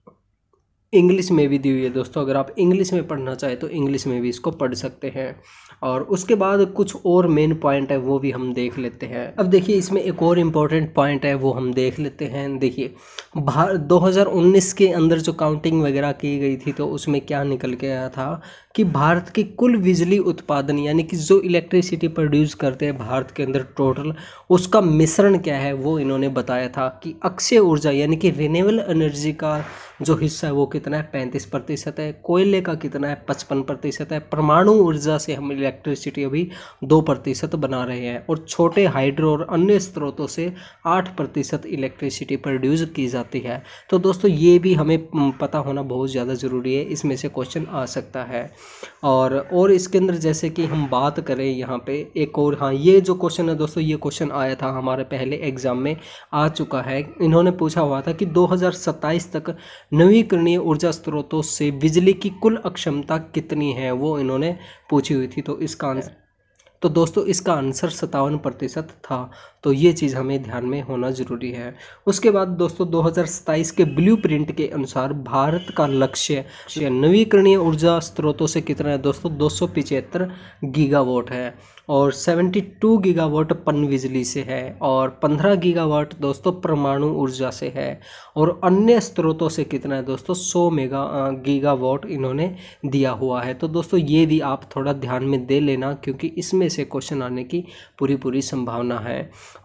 इंग्लिश में भी दी हुई है दोस्तों। अगर आप इंग्लिश में पढ़ना चाहें तो इंग्लिश में भी इसको पढ़ सकते हैं। और उसके बाद कुछ और मेन पॉइंट है वो भी हम देख लेते हैं। अब देखिए इसमें एक और इम्पोर्टेंट पॉइंट है वो हम देख लेते हैं। देखिए भारत दो हज़ार उन्नीस के अंदर जो काउंटिंग वगैरह की गई थी तो उसमें क्या निकल के आया था कि भारत की कुल बिजली उत्पादन यानी कि जो इलेक्ट्रिसिटी प्रोड्यूस करते हैं भारत के अंदर टोटल, उसका मिश्रण क्या है वो इन्होंने बताया था कि अक्षय ऊर्जा यानी कि रिन्यूएबल एनर्जी का जो हिस्सा है वो कितना है, पैंतीस प्रतिशत है। कोयले का कितना है, पचपन प्रतिशत है। परमाणु ऊर्जा से हम इलेक्ट्रिसिटी अभी दो प्रतिशत बना रहे हैं। और छोटे हाइड्रो और अन्य स्रोतों से आठ प्रतिशत इलेक्ट्रिसिटी प्रोड्यूस की जाती है। तो दोस्तों ये भी हमें पता होना बहुत ज़्यादा ज़रूरी है, इसमें से क्वेश्चन आ सकता है। और और इसके अंदर जैसे कि हम बात करें यहाँ पे एक और, हाँ ये जो क्वेश्चन है दोस्तों, ये क्वेश्चन आया था हमारे पहले एग्जाम में आ चुका है। इन्होंने पूछा हुआ था कि दो हज़ार सत्ताईस तक नवीकरणीय ऊर्जा स्रोतों से बिजली की कुल अक्षमता कितनी है, वो इन्होंने पूछी हुई थी। तो इसका आंसर तो दोस्तों इसका आंसर सत्तावन प्रतिशत था। तो ये चीज़ हमें ध्यान में होना ज़रूरी है। उसके बाद दोस्तों दो हज़ार सत्ताईस के ब्लूप्रिंट के अनुसार भारत का लक्ष्य नवीकरणीय ऊर्जा स्रोतों से कितना है दोस्तों, दो सौ पिचहत्तर गीगावाट है। और बहत्तर गीगावाट पनबिजली से है और पंद्रह गीगावाट दोस्तों परमाणु ऊर्जा से है। और अन्य स्रोतों से कितना है दोस्तों, सौ मेगा गीगावाट इन्होंने दिया हुआ है। तो दोस्तों ये भी आप थोड़ा ध्यान में दे लेना क्योंकि इसमें से क्वेश्चन आने की पूरी पूरी संभावना है।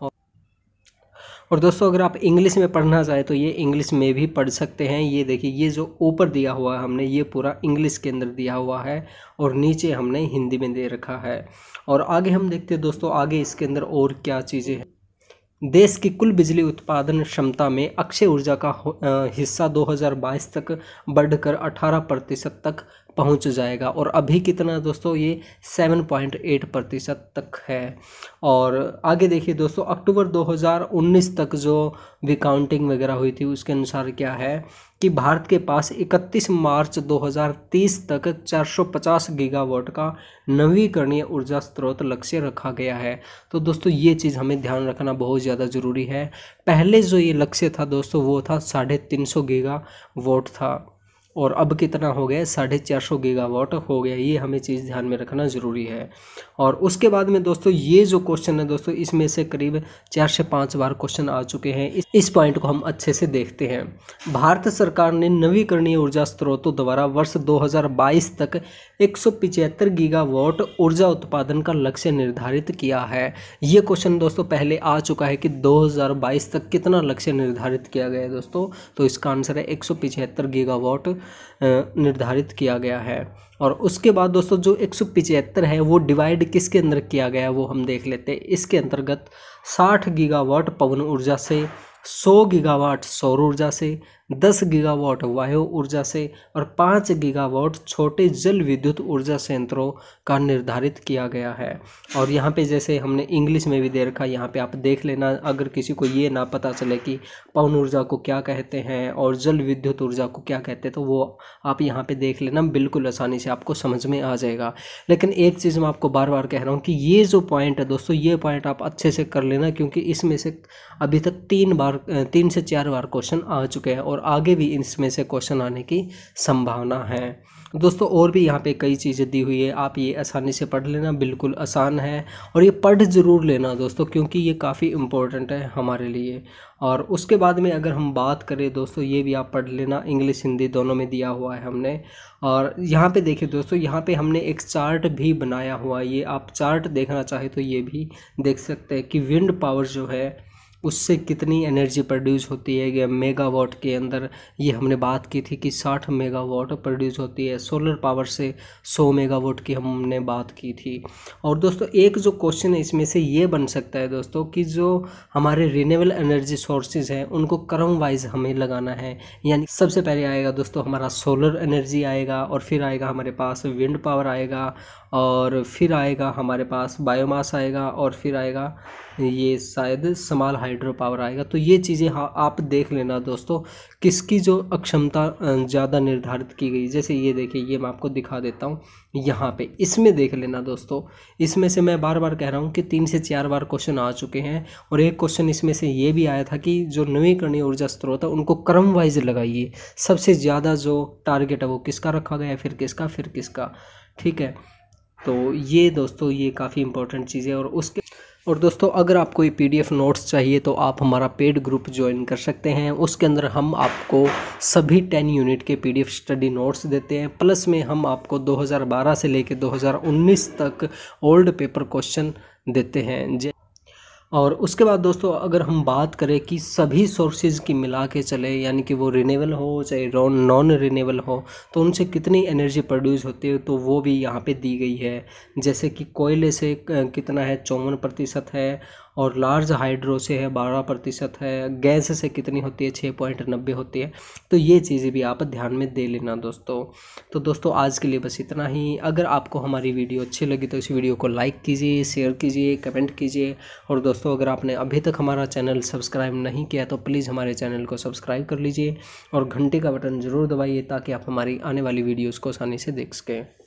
और दोस्तों अगर आप इंग्लिश में पढ़ना चाहें तो ये इंग्लिश में भी पढ़ सकते हैं। ये देखिए ये जो ऊपर दिया हुआ है हमने, ये पूरा इंग्लिश के अंदर दिया हुआ है और नीचे हमने हिंदी में दे रखा है। और आगे हम देखते हैं दोस्तों, आगे इसके अंदर और क्या चीज़ें हैं। देश की कुल बिजली उत्पादन क्षमता में अक्षय ऊर्जा का हिस्सा दो हज़ार बाईस तक बढ़कर अठारह प्रतिशत तक पहुंच जाएगा। और अभी कितना दोस्तों, ये सात पॉइंट आठ प्रतिशत तक है। और आगे देखिए दोस्तों, अक्टूबर दो हज़ार उन्नीस तक जो भी काउंटिंग वगैरह हुई थी उसके अनुसार क्या है कि भारत के पास इकतीस मार्च दो हज़ार तीस तक चार सौ पचास गीगावाट का नवीकरणीय ऊर्जा स्रोत लक्ष्य रखा गया है। तो दोस्तों ये चीज़ हमें ध्यान रखना बहुत ज़्यादा ज़रूरी है। पहले जो ये लक्ष्य था दोस्तों वो था साढ़े तीन सौ गीगावाट था और अब कितना हो गया, साढ़े चार सौ गीगावाट हो गया। ये हमें चीज़ ध्यान में रखना ज़रूरी है। और उसके बाद में दोस्तों ये जो क्वेश्चन है दोस्तों, इसमें से करीब चार से पाँच बार क्वेश्चन आ चुके हैं। इस, इस पॉइंट को हम अच्छे से देखते हैं। भारत सरकार ने नवीकरणीय ऊर्जा स्रोतों द्वारा वर्ष दो हज़ार बाईस तक एक सौ पिचहत्तर गीगावाट ऊर्जा उत्पादन का लक्ष्य निर्धारित किया है। ये क्वेश्चन दोस्तों पहले आ चुका है कि दो हज़ार बाईस तक कितना लक्ष्य निर्धारित किया गया है दोस्तों। तो इसका आंसर है एक सौ पिचहत्तर गीगावाट निर्धारित किया गया है। और उसके बाद दोस्तों जो एक सौ पिचहत्तर है वो डिवाइड किसके अंदर किया गया है वो हम देख लेते हैं। इसके अंतर्गत साठ गीगावाट पवन ऊर्जा से, सौ गीगावाट सौर ऊर्जा से, दस गीगावाट वायु ऊर्जा से और पाँच गीगावाट छोटे जल विद्युत ऊर्जा संयंत्रों का निर्धारित किया गया है। और यहाँ पे जैसे हमने इंग्लिश में भी दे रखा, यहाँ पे आप देख लेना। अगर किसी को ये ना पता चले कि पवन ऊर्जा को क्या कहते हैं और जल विद्युत ऊर्जा को क्या कहते हैं तो वो आप यहाँ पे देख लेना, बिल्कुल आसानी से आपको समझ में आ जाएगा। लेकिन एक चीज़ मैं आपको बार बार कह रहा हूँ कि ये जो पॉइंट है दोस्तों, ये पॉइंट आप अच्छे से कर लेना क्योंकि इसमें से अभी तक तीन बार तीन से चार बार क्वेश्चन आ चुके हैं और आगे भी इसमें से क्वेश्चन आने की संभावना है दोस्तों। और भी यहाँ पे कई चीज़ें दी हुई है, आप ये आसानी से पढ़ लेना, बिल्कुल आसान है। और ये पढ़ ज़रूर लेना दोस्तों क्योंकि ये काफ़ी इम्पोर्टेंट है हमारे लिए। और उसके बाद में अगर हम बात करें दोस्तों, ये भी आप पढ़ लेना, इंग्लिश हिंदी दोनों में दिया हुआ है हमने। और यहाँ पे देखिए दोस्तों, यहाँ पे हमने एक चार्ट भी बनाया हुआ है। ये आप चार्ट देखना चाहे तो ये भी देख सकते हैं कि विंड पावर जो है उससे कितनी एनर्जी प्रोड्यूस होती है। ये मेगावाट के अंदर ये हमने बात की थी कि साठ मेगावाट प्रोड्यूस होती है। सोलर पावर से सौ मेगावाट की हमने बात की थी। और दोस्तों एक जो क्वेश्चन है इसमें से ये बन सकता है दोस्तों कि जो हमारे रिन्यूएबल एनर्जी सोर्सेज हैं उनको क्रम वाइज हमें लगाना है। यानी सबसे पहले आएगा दोस्तों हमारा सोलर एनर्जी आएगा, और फिर आएगा हमारे पास विंड पावर आएगा, और फिर आएगा हमारे पास बायोमास आएगा, और फिर आएगा ये शायद स्मॉल हाइड्रो पावर आएगा। तो ये चीज़ें हाँ आप देख लेना दोस्तों किसकी जो अक्षमता ज़्यादा निर्धारित की गई। जैसे ये देखिए, ये मैं आपको दिखा देता हूँ यहाँ पे, इसमें देख लेना दोस्तों। इसमें से मैं बार बार कह रहा हूँ कि तीन से चार बार क्वेश्चन आ चुके हैं, और एक क्वेश्चन इसमें से ये भी आया था कि जो नवीकरणीय ऊर्जा स्रोत है उनको क्रम वाइज लगाइए। सबसे ज़्यादा जो टारगेट है वो किसका रखा गया है, फिर किसका, फिर किसका। ठीक है, तो ये दोस्तों ये काफ़ी इंपॉर्टेंट चीज़ है। और उसके और दोस्तों अगर आपको ये पीडीएफ नोट्स चाहिए तो आप हमारा पेड ग्रुप ज्वाइन कर सकते हैं। उसके अंदर हम आपको सभी टेन यूनिट के पीडीएफ स्टडी नोट्स देते हैं, प्लस में हम आपको दो हज़ार बारह से लेकर दो हज़ार उन्नीस तक ओल्ड पेपर क्वेश्चन देते हैं। और उसके बाद दोस्तों अगर हम बात करें कि सभी सोर्सेज की मिला के चले, यानी कि वो रिन्यूएबल हो चाहे नॉन रिन्यूएबल हो, तो उनसे कितनी एनर्जी प्रोड्यूस होती है तो वो भी यहाँ पे दी गई है। जैसे कि कोयले से कितना है, चौवन प्रतिशत है, और लार्ज हाइड्रो से है बारह प्रतिशत है, गैस से कितनी होती है, छः पॉइंट नब्बे होती है। तो ये चीज़ें भी आप ध्यान में दे लेना दोस्तों। तो दोस्तों आज के लिए बस इतना ही। अगर आपको हमारी वीडियो अच्छी लगी तो इस वीडियो को लाइक कीजिए, शेयर कीजिए, कमेंट कीजिए। और दोस्तों अगर आपने अभी तक हमारा चैनल सब्सक्राइब नहीं किया तो प्लीज़ हमारे चैनल को सब्सक्राइब कर लीजिए, और घंटे का बटन ज़रूर दबाइए ताकि आप हमारी आने वाली वीडियोज़ को आसानी से देख सकें।